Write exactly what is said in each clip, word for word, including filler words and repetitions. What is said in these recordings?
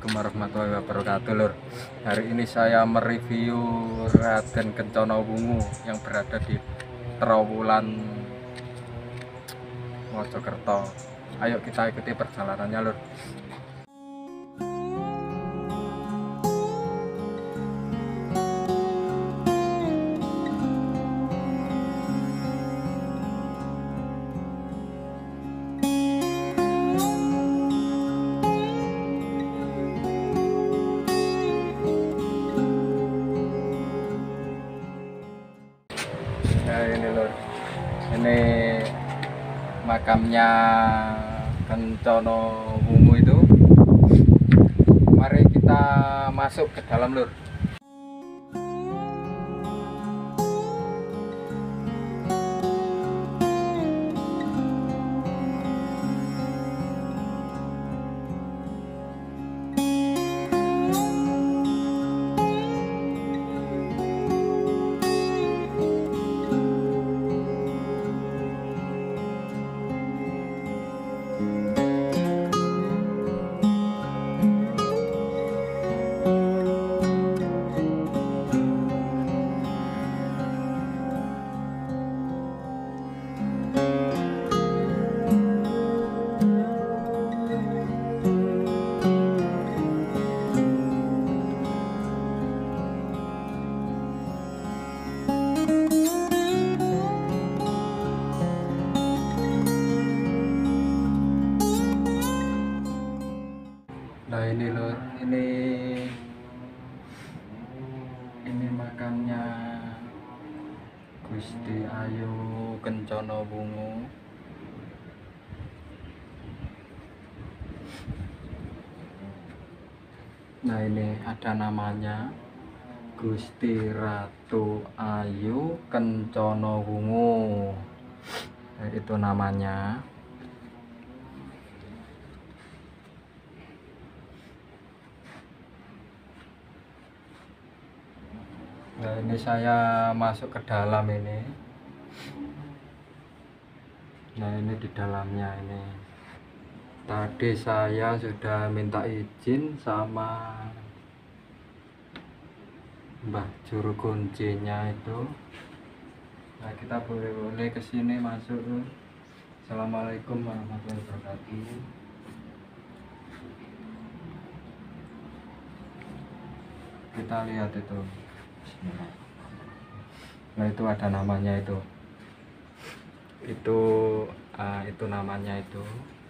Assalamualaikum warahmatullahi wabarakatuh, Lur. Hari ini saya mereview Raden Kencana Wungu yang berada di Trowulan Mojokerto. Ayo kita ikuti perjalanannya, Lur. Nah ini, Lur, ini makamnya Kencana Wungu itu. Mari kita masuk ke dalam, Lur. Nah ini, Lur, ini ini makamnya Gusti Ayu Kencana Wungu. Nah ini ada namanya, Gusti Ratu Ayu Kencana Wungu. Nah, itu namanya. Nah ini saya masuk ke dalam ini. Nah ini di dalamnya ini. Tadi saya sudah minta izin sama Mbah Juru Kuncinya itu. Nah kita boleh-boleh kesini masuk. Assalamualaikum warahmatullahi wabarakatuh. Kita lihat itu. Nah itu ada namanya itu. Itu ah, itu namanya itu.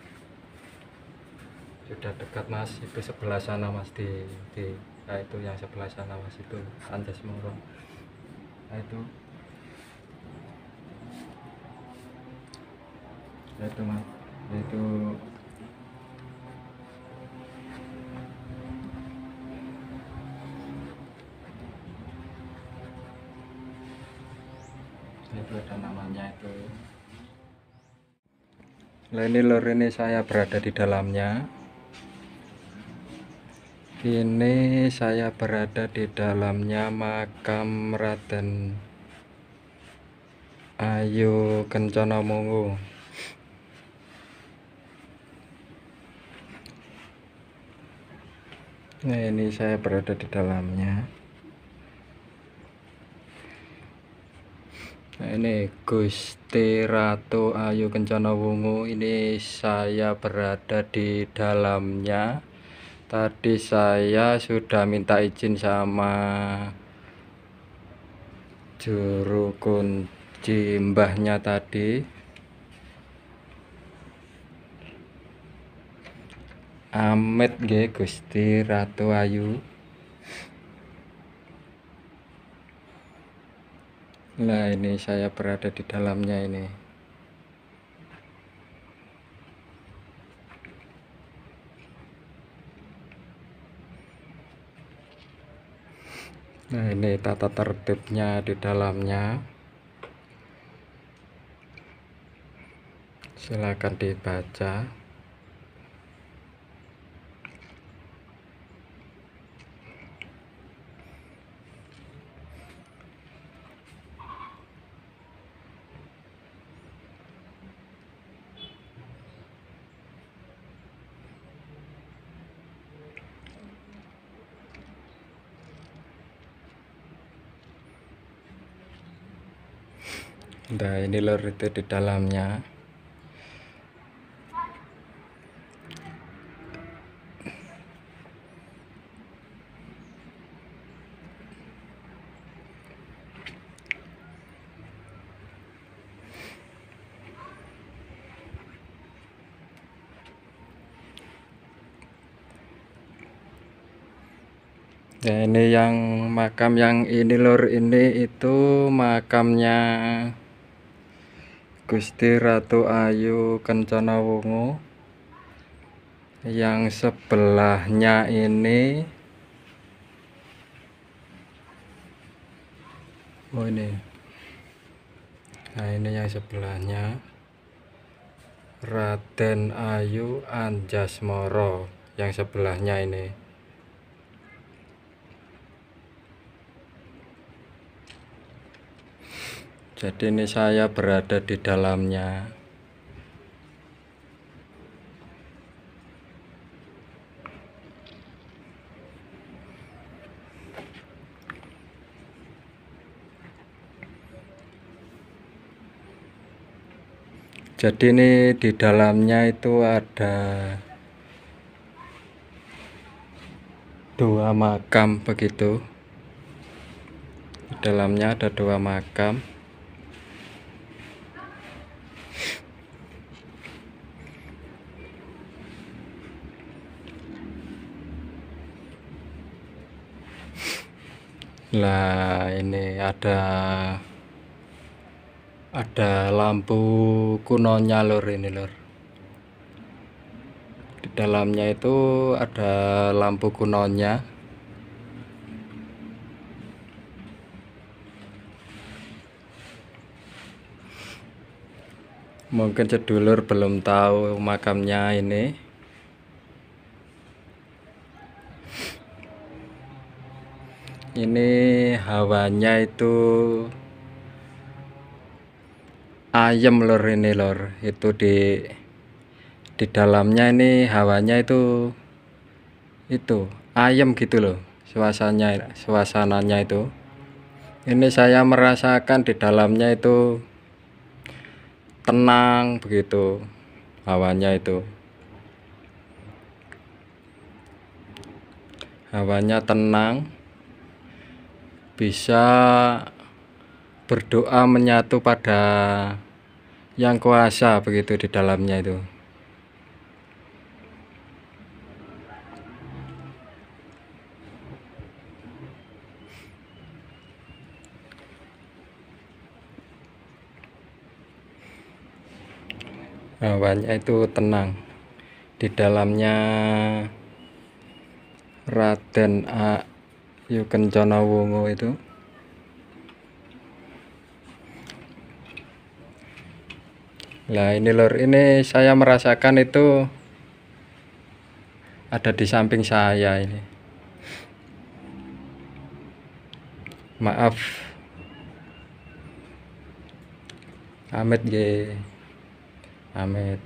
Sudah dekat, Mas, itu sebelah sana, Mas, di, di nah itu yang sebelah sana, Mas, itu Anjas Moro. Nah itu nah, itu, Mas, nah, itu nah, itu ada namanya itu. Nah ini, Lur, ini saya berada di dalamnya. Ini saya berada di dalamnya makam Raden Ayu Kencana Wungu. Nah ini saya berada di dalamnya. Nah ini Gusti Ratu Ayu Kencana Wungu. Ini saya berada di dalamnya. Tadi saya sudah minta izin sama Juru Kunci mbahnya tadi. Amit nggih Gusti Ratu Ayu. Nah ini saya berada di dalamnya ini. Nah ini tata tertibnya di dalamnya. Silakan dibaca. Nah ini lor, itu di dalamnya. Nah ini yang makam yang ini lor, ini itu makamnya Gusti Ratu Ayu Kencana Wungu. Yang sebelahnya ini, oh ini, nah ini yang sebelahnya Raden Ayu Anjasmara, yang sebelahnya ini. Jadi ini saya berada di dalamnya. Jadi ini di dalamnya itu ada dua makam begitu. Di dalamnya ada dua makam. Lah ini ada ada lampu kunonya lor, ini lor. Di dalamnya itu ada lampu kunonya. Mungkin sedulur belum tahu makamnya ini. Ini hawanya itu ayam lor, ini lor. Itu di di dalamnya ini hawanya itu itu ayam gitu loh, suasananya suasananya itu. Ini saya merasakan di dalamnya itu tenang begitu, hawanya itu hawanya tenang, bisa berdoa menyatu pada yang kuasa begitu di dalamnya itu. Hawanya itu tenang. Di dalamnya Raden Ayu Kencana Wungu itu. Nah ini lor, ini saya merasakan itu ada di samping saya ini. Maaf Amit ge Amit.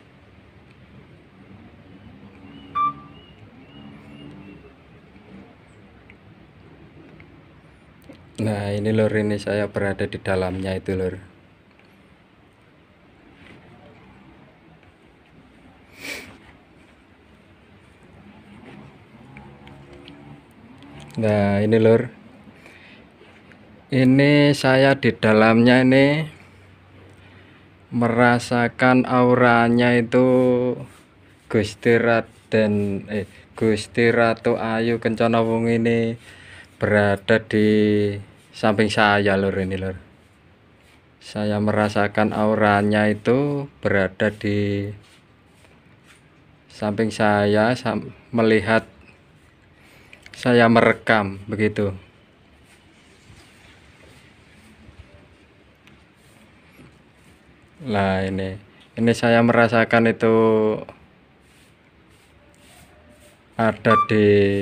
Nah ini lor, ini saya berada di dalamnya itu lor. Nah ini lor, ini saya di dalamnya ini merasakan auranya itu Gusti Raden eh Gusti Ratu Ayu Kencana Wungu ini berada di samping saya lor, ini lor. Saya merasakan auranya itu berada di samping saya, sam melihat saya merekam begitu. Lah ini ini saya merasakan itu ada di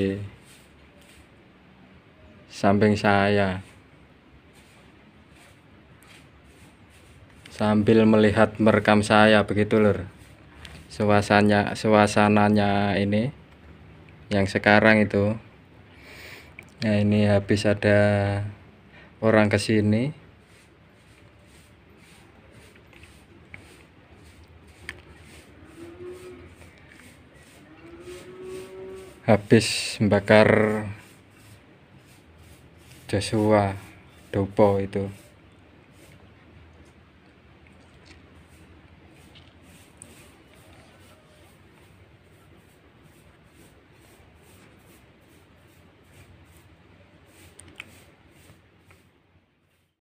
samping saya, sambil melihat merekam saya begitu lor. Suasananya suasananya ini yang sekarang itu. Nah ini habis ada orang kesini. habis membakar Joshua Dopo itu.